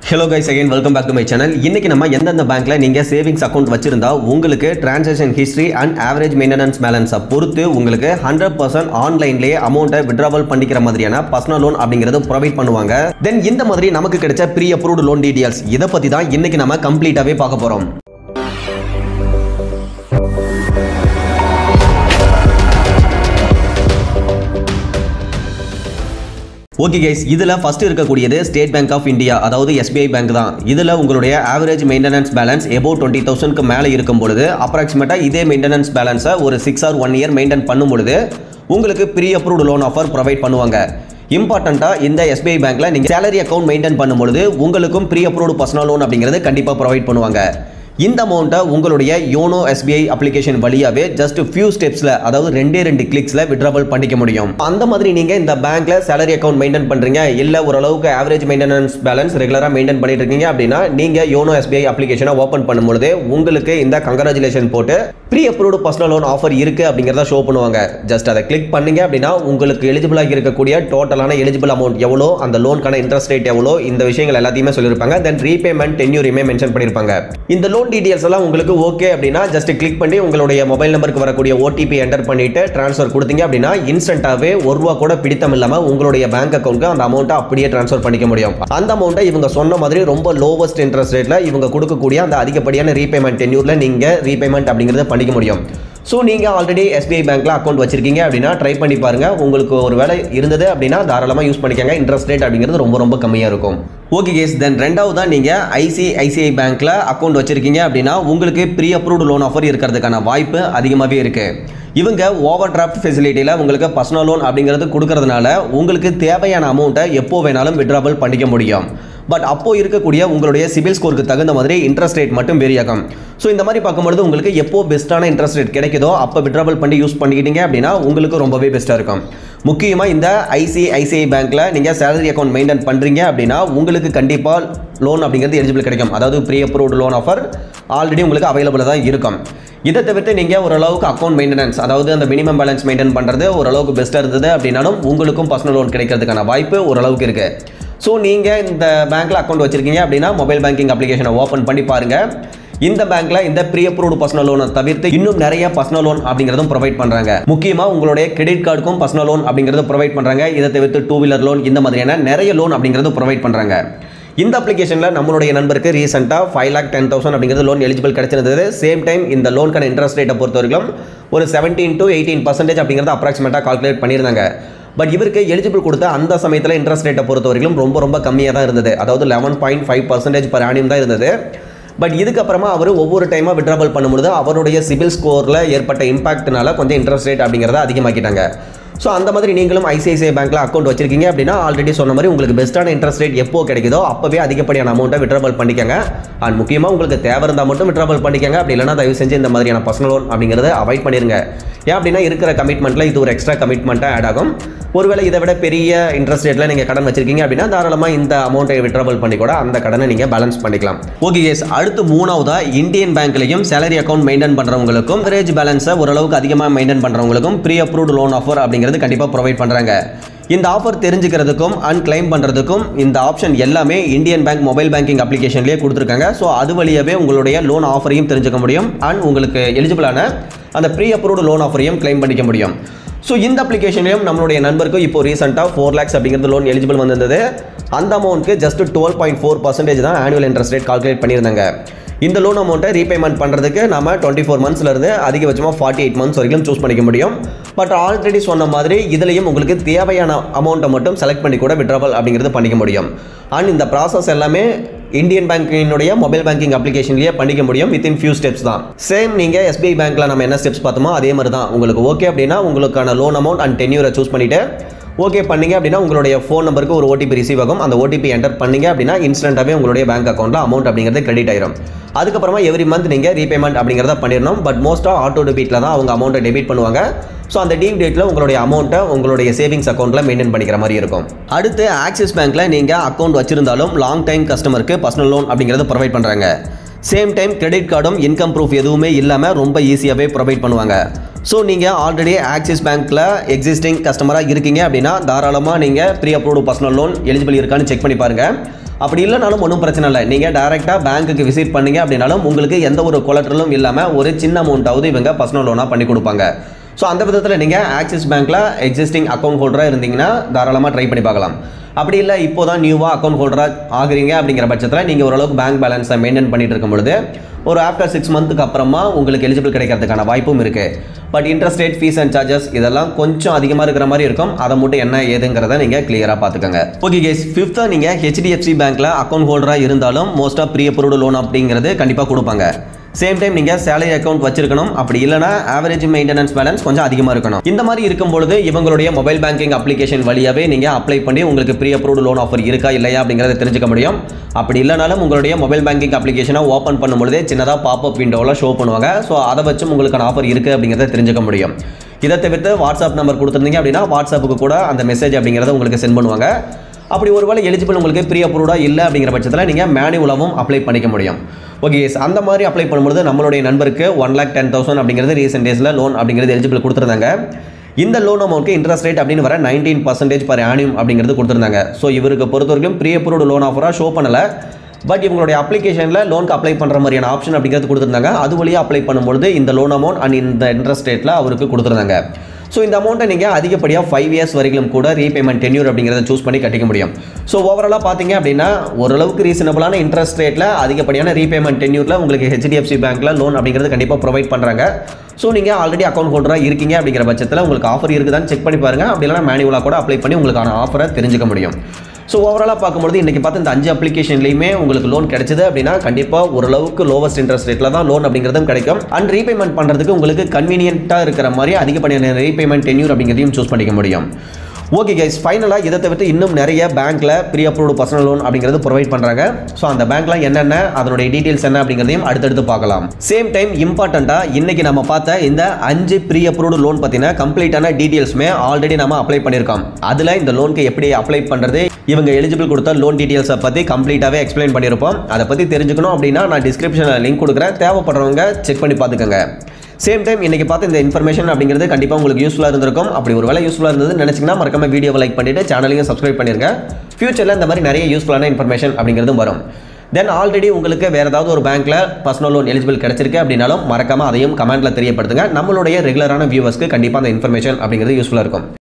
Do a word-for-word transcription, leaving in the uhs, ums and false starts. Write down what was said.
Hello guys, again welcome back to my channel. இன்னைக்கு நம்ம எந்தெந்த பேங்க்ல நீங்க சேவிங்ஸ் அக்கவுண்ட் வச்சிருந்தா உங்களுக்கு transaction history and average maintenance balance பொறுத்து உங்களுக்கு ஹண்ட்ரட் பர்சன்ட் ஆன்லைன்லயே அமௌண்ட்டை வித்ட்ராவல் பண்ணிக்கிற மாதிரியான பர்சனல் லோன் அப்படிங்கறது ப்ரொவைட் பண்ணுவாங்க. தென் இந்த மாதிரி நமக்கு கிடைச்ச ப்ரீ அப்ரூவ்ட் லோன் டீடைல்ஸ் இத பத்தி தான் இன்னைக்கு நம்ம கம்ப்ளீட்டாவே பார்க்க போறோம். ஓகே கைஸ், இதுல ஃபர்ஸ்ட் இருக்கக்கூடியது ஸ்டேட் பேங்க் ஆஃப் இந்தியா, அதாவது S B I பேங்க் தான். இதுல உங்களுடைய average maintenance balance above twenty தௌசண்ட்க்கு மேலே இருக்கும் பொழுது அப்ராக்சிமேட்டா இதே மெயின்டெனன்ஸ் பேலன்ஸை ஒரு six or one year maintain பண்ணும் பொழுது உங்களுக்கு pre approved loan offer provide பண்ணுவாங்க. இம்பார்ட்டண்டா இந்த S B I பேங்க்ல நீங்க சேலரி அக்கௌண்ட் மெயின்டைன் பண்ணும்பொழுது உங்களுக்கும் ப்ரீ அப்ரூவ்ட் பர்சனல் லோன் அப்படிங்கிறது கண்டிப்பா ப்ரொவைட் பண்ணுவாங்க. இந்த அமௌண்ட்டை உங்களுடைய YONO S B I application வழியாவே ஜஸ்ட் ஃபியூ ஸ்டெப்ஸ்ல, அதாவது ரெண்டே ரெண்டு கிளிக்ஸ்ல வித்ட்ராவல் பண்ணிக்க முடியும். அந்த மாதிரி நீங்க இந்த பேங்க்ல சேலரி அக்கௌண்ட் மெயின்டைன் பண்றீங்க, இல்ல ஓரளவுக்கு ஆவரேஜ் மெயின்டெனன்ஸ் பேலன்ஸ் ரெகுலரா மெயின்டைன் பண்ணிட்டு இருக்கீங்க அப்படின்னா நீங்க யோனோ S B I அப்ளிகேஷனை ஓபன் பண்ணும்போது உங்களுக்கு இந்த கங்க்ராச்சுலேஷன் போட்டு pre approved personal loan offer இருக்கு அப்படிங்கறத ஷோ பண்ணுவாங்க. ஜஸ்ட் அதை கிளிக் பண்ணீங்க அப்படின்னா உங்களுக்கு எலிஜிபிள் ஆகி இருக்கக்கூடிய டோட்டலான எலிஜிபிள் அமௌண்ட் எவ்வளோ, அந்த லோனுக்கான இன்ட்ரெஸ்ட் ரேட் எவ்வளோ, இந்த விஷயங்கள் எல்லாத்தையுமே சொல்லியிருப்பாங்க. தென் ரீபேமெண்ட் டென்யூரையுமே மென்ஷன் பண்ணியிருப்பாங்க. இந்த லோன் டீடைல்ஸ் எல்லாம் உங்களுக்கு ஓகே அப்படின்னா ஜஸ்ட் கிளிக் பண்ணி உங்களுடைய மொபைல் நம்பருக்கு வரக்கூடிய O T P என்டர் பண்ணிட்டு ட்ரான்ஸ்ஃபர் கொடுத்தீங்க அப்படின்னா இன்ஸ்டன்ட்டாவே ஒரு ரூபா கூட பிடித்தம் இல்லாம உங்களுடைய பேங்க் அக்கௌண்ட்க்கு அந்த அமௌண்ட்டை அப்படியே ட்ரான்ஸ்ஃபர் பண்ணிக்க முடியும். அந்த அமௌண்ட்டை இவங்க சொன்ன மாதிரி ரொம்ப லோவஸ்ட் இன்ட்ரெஸ்ட் ரேட்ல இவங்க கொடுக்கக்கூடிய அந்த அதிகப்படியான ரீபேமெண்ட் டென்யூர்ல நீங்க ரீபேமெண்ட் அப்படிங்கறத பண்ணிக்க முடியும். ஸோ நீங்கள் ஆல்ரெடி S B I பேங்க்ல அக்கௌண்ட் வச்சிருக்கீங்க அப்படின்னா ட்ரை பண்ணி பாருங்க. உங்களுக்கு ஒரு வேலை இருந்தது அப்படின்னா தாராளமாக யூஸ் பண்ணிக்கங்க. இன்ட்ரெஸ்ட் ரேட் அப்படிங்கிறது ரொம்ப ரொம்ப கம்மியாக இருக்கும். ஓகே கேஸ், தென் ரெண்டாவது தான் நீங்கள் I C I C I பேங்க்ல அக்கௌண்ட் வச்சிருக்கீங்க அப்படின்னா உங்களுக்கு ப்ரீ அப்ரூவ்ட் லோன் ஆஃபர் இருக்கிறதுக்கான வாய்ப்பு அதிகமாகவே இருக்கு. இவங்க ஓவர் டிராஃப்ட் ஃபெசிலிட்டியில் உங்களுக்கு பர்சனல் லோன் அப்படிங்கிறது கொடுக்கறதுனால உங்களுக்கு தேவையான அமௌண்ட்டை எப்போ வேணாலும் வித்ட்ராவல் பண்ணிக்க முடியும். பட் அப்போ இருக்கக்கூடிய உங்களுடைய சிபில் ஸ்கோருக்கு தகுந்த மாதிரி இன்ட்ரெஸ்ட் ரேட் மட்டும் வேரி ஆகும். ஸோ இந்த மாதிரி பார்க்கும்போது உங்களுக்கு எப்போ பெஸ்ட்டான இன்ட்ரெஸ்ட் ரேட் கிடைக்குதோ அப்போ வித்ட்ராவல் பண்ணி யூஸ் பண்ணிக்கிட்டீங்க அப்படின்னா உங்களுக்கு ரொம்பவே பெஸ்ட்டாக இருக்கும். முக்கியமாக இந்த I C I C I பேங்க்கில் நீங்கள் சேலரி அக்கௌண்ட் மெயின்டைன் பண்ணுறீங்க அப்படின்னா உங்களுக்கு கண்டிப்பாக லோன் அப்படிங்கிறது எலிஜிபிள் கிடைக்கும். அதாவது pre approved loan offer already உங்களுக்கு அவைலபிளாக தான் இருக்கும். இதை தவிர்த்து நீங்கள் ஓரளவுக்கு அக்கௌண்ட் மெயின்டெனன்ஸ், அதாவது அந்த மினிமம் பேலன்ஸ் மெயின்டைன் பண்ணுறது ஓரளவுக்கு பெஸ்ட்டாக இருந்தது அப்படின்னாலும் உங்களுக்கும் பர்சனல் லோன் கிடைக்கிறதுக்கான வாய்ப்பு ஓரளவுக்கு இருக்குது. ஸோ நீங்கள் இந்த பேங்க்கில் அக்கௌண்ட் வச்சிருக்கீங்க அப்படின்னா மொபைல் பேங்கிங் அப்ளிகேஷனை ஓப்பன் பண்ணி பாருங்கள். இந்த பேங்க்ல இந்த ப்ரீ அப்ரூவ்ட் பர்சனல் லோனை தவிர்த்து இன்னும் நிறைய பர்சனல் லோன் அப்படிங்கிறதும் ப்ரொவைட் பண்ணுறாங்க. முக்கியமாக உங்களுடைய கிரெடிட் கார்டுக்கும் பர்சனல் லோன் அப்படிங்கிறது ப்ரொவைட் பண்ணுறாங்க. இதை தவிர்த்து டூ வீலர் லோன், இந்த மாதிரியான நிறைய லோன் அப்படிங்கிறது ப்ரொவைட் பண்ணுறாங்க. இந்த அப்ளிகேஷனில் நம்மளுடைய நண்பருக்கு ரீசெண்டாக ஃபைவ் லேக் டென் தௌசண்ட் அப்படிங்கிறது லோன் எலிஜிபிள் கிடைச்சிருந்தது. சேம் டைம் இந்த லோனுக்கான இன்ட்ரெஸ்ட் ரேட்டை பொறுத்த வரைக்கும் ஒரு செவன்டீன் டு எயிட்டீன் பர்சன்டேஜ் அப்படிங்கிறது அப்ராக்சிமேட்டாக கால்குலேட் பண்ணியிருந்தாங்க. பட் இவருக்கு எலிஜிபிள் கொடுத்த அந்த சமயத்தில் இன்ட்ரெஸ்ட் ரேட்டை பொறுத்த வரைக்கும் ரொம்ப ரொம்ப கம்மியாக தான் இருந்தது. அதாவது eleven point five percentage per annum தான் இருந்தது. பட் இதுக்கப்புறமா அவர் ஒவ்வொரு டைமாக வித்ட்ராவல் பண்ணும்போது அவருடைய சிபில் ஸ்கோரில் ஏற்பட்ட இம்பாக்ட்னால கொஞ்சம் இன்ட்ரெஸ்ட் ரேட் அப்படிங்கிறத அதிகமாக்கிட்டாங்க. ஸோ அந்த மாதிரி நீங்களும் I C I C I பேங்க்ல அக்கௌண்ட் வச்சிருக்கீங்க அப்படின்னா ஆல்ரெடி சொன்ன மாதிரி உங்களுக்கு பெஸ்ட்டான இன்ட்ரெஸ்ட் ரேட் எப்போ கிடைக்குதோ அப்பவே அதிகப்படியான அமௌண்ட்டை வித்ட்ராவல் பண்ணிக்கங்க. அண்ட் முக்கியமாக உங்களுக்கு தேவை இருந்தால் மட்டும் வித்ட்ராவல் பண்ணிக்கங்க. அப்படி இல்லைனா தயவு செஞ்சு இந்த மாதிரியான பர்சனல் லோன் அப்படிங்கிறத அவாய்ட் பண்ணிருங்க. ஏன் அப்படின்னா இருக்கிற கமிட்மெண்ட்ல இது ஒரு எக்ஸ்ட்ரா கமிட்மெண்ட்டாக ஆட் ஆகும். ஒருவேளை இதை விட பெரிய இன்ட்ரெஸ்ட் ரேட்ல நீங்கள் கடன் வச்சிருக்கீங்க அப்படின்னா தாராளமாக இந்த அமௌண்ட்டை வித்ட்ராவல் பண்ணி கூட அந்த கடனை நீங்கள் பேலன்ஸ் பண்ணிக்கலாம். ஓகே கேஸ், அடுத்து மூணாவதா இந்தியன் பேங்க்லையும் சேலரி அக்கௌண்ட் மெயின்டைன் பண்ணுறவங்களுக்கும் ஆவரேஜ் பேலன்ஸை ஓரளவுக்கு அதிகமாக மெயின்டைன் பண்ணுறவங்களுக்கும் ப்ரீ அப்ரூவ்ட் லோன் ஆஃபர் அப்படிங்கிறது கண்டிப்பாக ப்ரொவைட் பண்ணுறாங்க. இந்த ஆஃபர் தெரிஞ்சுக்கிறதுக்கும் அண்ட் கிளைம் பண்ணுறதுக்கும் இந்த ஆப்ஷன் எல்லாமே இந்தியன் பேங்க் மொபைல் பேங்கிங் அப்ளிகேஷன்லேயே கொடுத்துருக்காங்க. ஸோ அது வழியாவே உங்களுடைய லோன் ஆஃபரையும் தெரிஞ்சுக்க முடியும் அண்ட் உங்களுக்கு எலிஜிபிளான அந்த ப்ரீ அப்ரூவ்ட் லோன் ஆஃபரையும் கிளைம் பண்ணிக்க முடியும். ஸோ இந்த அப்ளிகேஷன்லையும் நம்மளுடைய நண்பருக்கு இப்போ ரீசெண்டாக ஃபோர் லேக்ஸ் அப்படிங்கிறது லோன் எலிஜிபிள் வந்திருந்தது. அந்த அமௌண்ட்க்கு just twelve point four percentage தான் ஆனுவல் இன்ட்ரெஸ்ட் ரேட் கால்குலேட் பண்ணியிருந்தாங்க. இந்த லோன் அமௌண்ட்டை ரீபேமெண்ட் பண்ணுறதுக்கு நம்ம டுவெண்ட்டி ஃபோர் மந்த்ஸ்லேருந்து அதிகபட்சமாக ஃபார்ட்டி எயிட் மந்த்ஸ் வரைக்கும் சூஸ் பண்ணிக்க முடியும். பட் ஆல்ரெடி சொன்ன மாதிரி இதுலையும் உங்களுக்கு தேவையான அமௌண்ட்டை மட்டும் செலக்ட் பண்ணி கூட வித்ட்ராவல் அப்படிங்கிறது பண்ணிக்க முடியும். அண்ட் இந்த ப்ராசஸ் எல்லாமே இந்தியன் பேங்கினுடைய மொபைல் பேங்கிங் அப்ளிகேஷன்லேயே பண்ணிக்க முடியும். வித்தின் ஃபியூ ஸ்டெப்ஸ் தான். சேம் நீங்கள் S B I பேங்க்ல நம்ம என்ன ஸ்டெப்ஸ் பார்த்தோமோ அதே மாதிரி தான். உங்களுக்கு ஓகே அப்படின்னா உங்களுக்கான லோன் அமௌண்ட் அண்ட் டென்யூரை சூஸ் பண்ணிவிட்டு ஓகே பண்ணீங்க அப்படின்னா உங்களுடைய ஃபோன் நம்பருக்கு ஒரு O T P ரிசீவ் ஆகும். அந்த O T P என்டர் பண்ணீங்க அப்படின்னா இன்ஸ்டன்ட்டாகவே உங்களுடைய பேங்க் அக்கௌண்ட்டில் அமௌண்ட் அப்படிங்கிறது கிரெடிட் ஆயிரும். அதுக்கப்புறமா எவ்ரி மந்த் நீங்கள் ரீபேமெண்ட் அப்படிங்கிறத பண்ணிடணும். பட் மோஸ்ட்டாக ஆட்டோ டெபிட்டில் தான் அவங்க அமௌண்ட்டை டெபிட் பண்ணுவாங்க. ஸோ அந்த டியூ டேட்டில் உங்களுடைய அமௌண்ட்டை உங்களுடைய சேவிங்ஸ் அக்கௌண்ட்டில் மெயின்டைன் பண்ணிக்கிற மாதிரி இருக்கும். அடுத்து ஆக்சிஸ் பேங்க்கில் நீங்கள் அக்கௌண்ட் வச்சிருந்தாலும் லாங் டைம் கஸ்டமருக்கு பர்சனல் லோன் அப்படிங்கிறது ப்ரொவைட் பண்ணுறாங்க. சேம் டைம் கிரெடிட் கார்டும் இன்கம் ப்ரூஃப் எதுவுமே இல்லாமல் ரொம்ப ஈஸியாகவே ப்ரொவைட் பண்ணுவாங்க. ஸோ நீங்கள் ஆல்ரெடி ஆக்சிஸ் பேங்க்கில் எக்ஸிஸ்டிங் கஸ்டமராக இருக்கீங்க அப்படின்னா தாராளமாக நீங்கள் pre approved personal loan eligible இருக்கான்னு செக் பண்ணி பாருங்கள். அப்படி இல்லைனாலும் ஒன்றும் பிரச்சனை இல்லை. நீங்கள் டேரெக்டாக பேங்க்குக்கு விசிட் பண்ணீங்க அப்படின்னாலும் உங்களுக்கு எந்த ஒரு கொலட்ரலும் இல்லாமல் ஒரு சின்ன அமௌண்ட்டாவது இவங்க பர்சனல் லோனாக பண்ணி கொடுப்பாங்க. ஸோ அந்த விதத்தில் நீங்கள் ஆக்சிஸ் பேங்க்கில் எக்ஸிஸ்டிங் அக்கௌண்ட் ஹோல்டராக இருந்தீங்கன்னா தாராளமாக ட்ரை பண்ணி பார்க்கலாம். அப்படி இல்லை இப்போ தான் நியூவாக அக்கௌண்ட் ஹோல்டராக ஆகுறீங்க அப்படிங்கிற பட்சத்தில் நீங்கள் ஓரளவுக்கு பேங்க் பேலன்ஸை மெயின்டைன் பண்ணிட்டு இருக்கும் பொழுது ஒரு ஆஃப்டர் சிக்ஸ் மந்த்துக்கு அப்புறமா உங்களுக்கு எலிஜிபிள் கிடைக்கிறதுக்கான வாய்ப்பும் இருக்குது. But interest rate, fees and charges இதெல்லாம் கொஞ்சம் அதிகமாக இருக்கிற மாதிரி இருக்கும். அதை மட்டும் என்ன ஏதுங்கிறத நீங்கள் கிளியராக பார்த்துக்கோங்க. ஓகே கைஸ், ஃபிஃப்த்தாக நீங்கள் ஹெச்டிஎஃப்சி பேங்க்கில் அக்கௌண்ட் ஹோல்டராக இருந்தாலும் மோஸ்ட்டாக ப்ரீ அப்ரூவ்டு லோன் அப்படிங்கிறது கண்டிப்பாக கொடுப்பாங்க. சேம் டைம் நீங்கள் சேலரி அக்கௌண்ட் வச்சிருக்கணும். அப்படி இல்லைனா ஆவரேஜ் மெயின்டெனன்ஸ் பேலன்ஸ் கொஞ்சம் அதிகமாக இருக்கணும். இந்த மாதிரி இருக்கும்பொழுது இவங்களுடைய மொபைல் பேங்கிங் அப்ளிகேஷன் வழியாகவே நீங்கள் அப்ளை பண்ணி உங்களுக்கு ப்ரீ அப்ரூவ்டு லோன் ஆஃபர் இருக்கா இல்லையா அப்படிங்கிறத தெரிஞ்சுக்க முடியும். அப்படி இல்லைனாலும் உங்களுடைய மொபைல் பேங்கிங் அப்ளிகேஷனை ஓப்பன் பண்ணும்பொழுதே சின்னதாக பாப்அப் விண்டோவில் ஷோ பண்ணுவாங்க. ஸோ அதை வச்சும் உங்களுக்கான ஆஃபர் இருக்குது அப்படிங்கிறத தெரிஞ்சுக்க முடியும். இதை தவிர்த்து வாட்ஸ்அப் நம்பர் கொடுத்துருந்தீங்க அப்படின்னா வாட்ஸ்அப்புக்கு கூட அந்த மெசேஜ் அப்படிங்கிறத உங்களுக்கு சென்ட் பண்ணுவாங்க. அப்படி ஒருவேளை எலிஜிபிள் உங்களுக்கு ப்ரீ அப்ரூவ்டாக இல்லை அப்படிங்கிற பட்சத்தில் நீங்கள் மேனுவலாகவும் அப்ளை பண்ணிக்க முடியும். ஓகே, அந்த மாதிரி அப்ளை பண்ணும்போது நம்மளுடைய நண்பருக்கு ஒன் லேக் டென் தௌசண்ட் அப்படிங்கிறது ரீசெண்ட் டேஸில் லோன் அப்படிங்கிறது எலிஜிபிள் கொடுத்துருந்தாங்க. இந்த லோன் அமௌண்ட்க்கு இன்ட்ரெஸ்ட் ரேட் அப்படின்னு வர நைன்டீன் பர்சன்டேஜ் பர் ஆனியம் அப்படிங்கிறது கொடுத்துருந்தாங்க. ஸோ இவருக்கு பொறுத்த வரைக்கும் ப்ரீ அப்ரூவ்டு லோன் ஆஃபராக ஷோ பண்ணலை. பட் இவங்களுடைய அப்ளிகேஷனில் லோனுக்கு அப்ளை பண்ணுற மாதிரியான ஆப்ஷன் அப்படிங்கிறது கொடுத்துருந்தாங்க. அது வழியாக அப்ளை பண்ணும்பொழுது இந்த லோன் அமௌண்ட் அண்ட் இந்த இன்ட்ரெஸ்ட் ரேட்டில் அவருக்கு கொடுத்துருந்தாங்க. ஸோ இந்த அமௌண்ட்டை நீங்கள் அதிகப்படியாக ஃபைவ் இயர்ஸ் வரைக்கும் கூட ரீபேமெண்ட் டென்யூர் அப்படிங்கிறத சூஸ் பண்ணி கட்டிக்க முடியும். ஸோ ஓவராலாக பார்த்தீங்க அப்படின்னா ஓரளவுக்கு ரீசனபிளான இன்ட்ரெஸ்ட் ரேட்டில் அதிகப்படியான ரீபேமெண்ட் டென்யூரில் உங்களுக்கு ஹெச்டிஎஃப்சி பேங்க்கில் லோன் அப்படிங்கிறது கண்டிப்பாக ப்ரொவைட் பண்ணுறாங்க. ஸோ நீங்கள் ஆல்ரெடி அக்கௌண்ட் ஹோல்டராக இருக்கீங்க அப்படிங்கிற பட்சத்தில் உங்களுக்கு ஆஃபர் இருக்குதான்னு செக் பண்ணி பாருங்கள். அப்படி இல்லைனா மேனுவலாக கூட அப்ளை பண்ணி உங்களுக்கான ஆஃபரை தெரிஞ்சுக்க முடியும். ஸோ ஓவராலாக பார்க்கும்போது இன்றைக்கி பார்த்து இந்த அஞ்சு அப்ளிகேஷன்லையுமே உங்களுக்கு லோன் கிடைச்சது அப்படின்னா கண்டிப்பாக ஓரளவுக்கு லோவஸ்ட் இன்ட்ரெஸ்ட் ரேட்டில் தான் லோன் அப்படிங்கிறதும் கிடைக்கும். அண்ட் ரீபேமெண்ட் பண்ணுறதுக்கு உங்களுக்கு கன்வீனியன்ட்டாக இருக்கிற மாதிரி அதிகப்படியான ரீபேமெண்ட் டென்யூர் அப்படிங்கிறதையும் சூஸ் பண்ணிக்க முடியும். ஓகே கைஸ், ஃபைனலாக இதை தவிர்த்து இன்னும் நிறைய பேங்க்கில் ப்ரீ அப்ரூவ்டு பர்சனல் லோன் அப்படிங்கிறது ப்ரொவைட் பண்ணுறாங்க. ஸோ அந்த பேங்க்லாம் என்னென்ன, அதனுடைய டீட்டெயில்ஸ் என்ன அப்படிங்கிறதையும் அடுத்தடுத்து பார்க்கலாம். சேம் டைம் இம்பார்ட்டண்ட்டாக இன்றைக்கி நம்ம பார்த்த இந்த அஞ்சு ப்ரீ அப்ரூவ்டு லோன் பற்றின கம்ப்ளீட்டான டீட்டெயில்ஸுமே ஆல்ரெடி நம்ம அப்ளை பண்ணியிருக்கோம். அதில் இந்த லோனுக்கு எப்படி அப்ளை பண்ணுறது, இவங்க எலிஜிபிள் கொடுத்த லோன் டீட்டெயில்ஸை பற்றி கம்ப்ளீட்டாகவே எக்ஸ்பிளைன் பண்ணியிருப்போம். அதை பற்றி தெரிஞ்சுக்கணும் அப்படின்னா நான் டிஸ்கிரிப்ஷனில் லிங்க் கொடுக்குறேன், தேவைப்படுறவங்க செக் பண்ணி பார்த்துக்கோங்க. சேம் டைம் இன்றைக்கி பார்த்து இந்த இன்ஃபர்மேஷன் அப்படிங்கிறது கண்டிப்பாக உங்களுக்கு யூஸ்ஃபுல்லாக இருந்திருக்கும். அப்படி ஒரு வேலை யூஸ்ஃபுல்லாக இருந்தது நினச்சிங்கன்னா மறக்காம வீடியோவை லைக் பண்ணிவிட்டு சேனலையும் சப்ஸ்கிரைப் பண்ணிருங்க. ஃபியூச்சரில் இந்த மாதிரி நிறைய யூஸ்ஃபுல்லான இன்ஃபர்மேஷன் அப்படிங்கிறதும் வரும். தென் ஆல்ரெடி உங்களுக்கு வேறு ஏதாவது ஒரு பேங்க்கில் பர்சனல் லோன் எலிஜிபிள் கிடைச்சிருக்கு அப்படின்னாலும் மறக்காமல் அதையும் கமெண்ட்டில் தெரியப்படுத்துங்க. நம்மளுடைய ரெகுலரான வியூவர்ஸ்க்கு கண்டிப்பாக அந்த இன்ஃபர்மேஷன் அப்படிங்கிறது யூஸ்ஃபுல்லாக இருக்கும்.